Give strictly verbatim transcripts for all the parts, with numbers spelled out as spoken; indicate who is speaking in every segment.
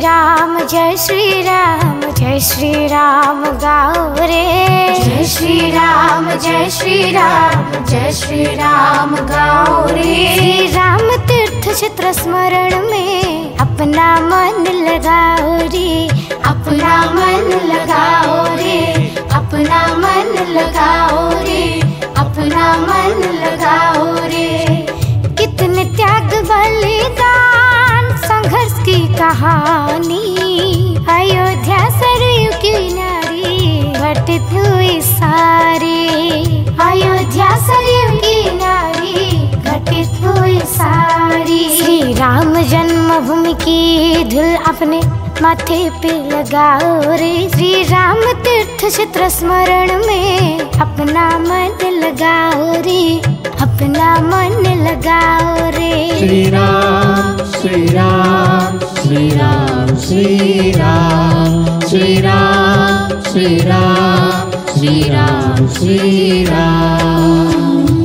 Speaker 1: राम जय श्री राम जय श्री राम गाओ रे।
Speaker 2: जय श्री राम जय श्री राम जय श्री राम गाओ रे।
Speaker 1: श्री राम तीर्थ क्षेत्र स्मरण में अपना मन लगाओ रे।
Speaker 2: अपना मन लगाओ रे। अपना मन लगाओ रे। अपना मन लगाओ रे।
Speaker 1: कितने त्याग बलिदान संघर्ष की कहानी, अयोध्या सरयू किनारे घटित हुई सारी।
Speaker 2: अयोध्या सरयू किनारे घटित हुई सारी।
Speaker 1: श्री राम जन्मभूमि की धूल अपने माथे पे लगाओ रे। श्री राम तीर्थ क्षेत्र स्मरण में अपना मन लगाओ रे। अपना मन लगाओ रे।
Speaker 3: श्री राम श्री राम श्री राम श्री राम श्री राम श्री राम श्री राम श्री राम।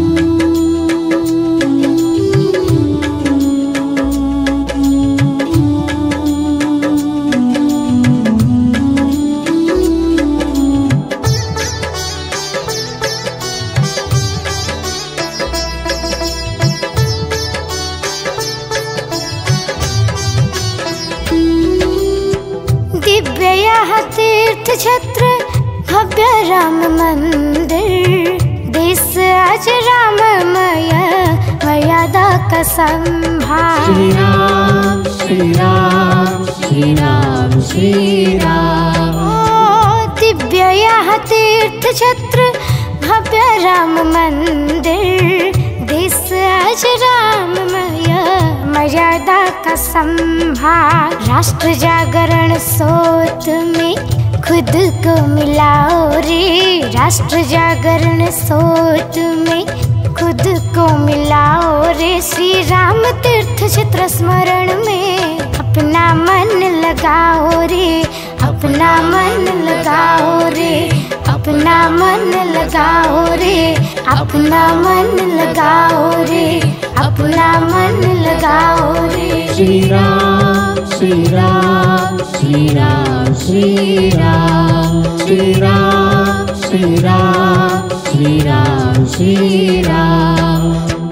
Speaker 1: दिव्य यह तीर्थ क्षेत्र भव्य राम मंदिर, देश आज राममय मर्यादा का संभार।
Speaker 3: श्री राम श्री राम श्री राम श्री राम।
Speaker 1: ओ दिव्य यह तीर्थ क्षेत्र भव्य राम मंदिर, देश आज राममय मर्यादा का संभार। राष्ट्र जागरण सोच में खुद को मिलाओ रे। राष्ट्र जागरण सोच में खुद को मिलाओ रे। श्री राम तीर्थ क्षेत्र स्मरण में अपना मन लगाओ रे। अपना मन लगाओ रे। अपना मन लगाओ रे। अपना मन लगाओ रे। अपना मन लगाओ रे।
Speaker 3: श्री राम श्री राम श्री राम श्री राम श्री राम श्री राम श्री राम श्री राम।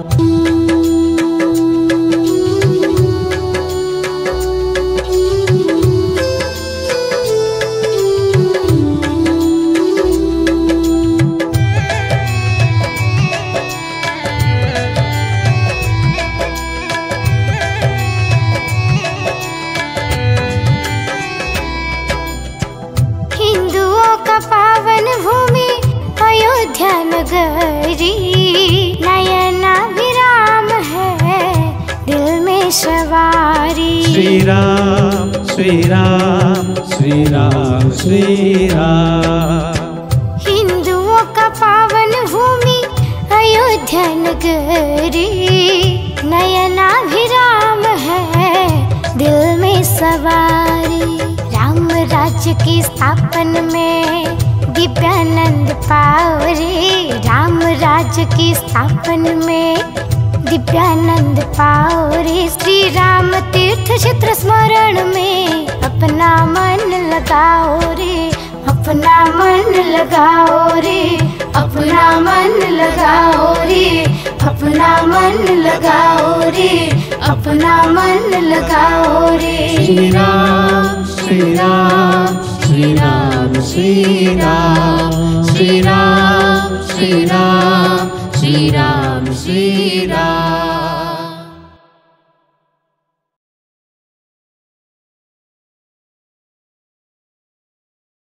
Speaker 1: पावन भूमि अयोध्या नगरी, नयना विराम है दिल में सवारी।
Speaker 3: श्री राम श्री राम श्री राम श्री राम।
Speaker 1: हिंदुओं का पावन भूमि अयोध्या नगरी, नयना विराम है दिल में सवारी। राम राज्य की स्थापन में दिव्यानंद पाओ रे। राम राज्य की स्थापन में दिव्यानंद पाओ रे। श्री राम तीर्थ क्षेत्र स्मरण में अपना मन लगाओ रे। अपना मन लगाओ रे। अपना मन लगाओ रे। अपना मन लगाओ रे। अपना मन लगाओ रे।
Speaker 3: श्री राम श्री राम श्री राम श्री राम श्री राम श्री राम श्री राम श्री राम।